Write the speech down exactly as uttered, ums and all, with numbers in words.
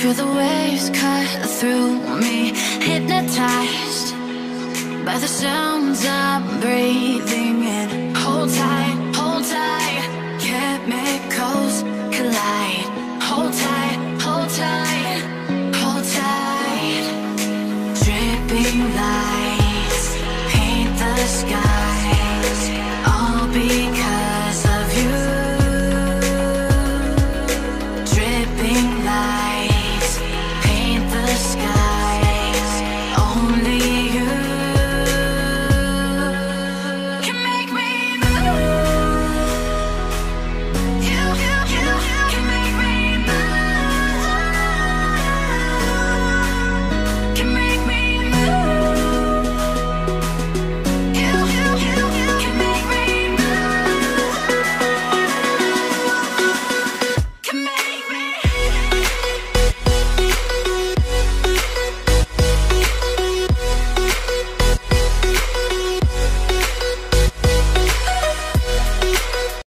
Feel the waves cut through me, hypnotized by the sounds I'm breathing in. Hold tight, hold tight, chemicals collide. Hold tight, hold tight, hold tight. Dripping lights paint the sky.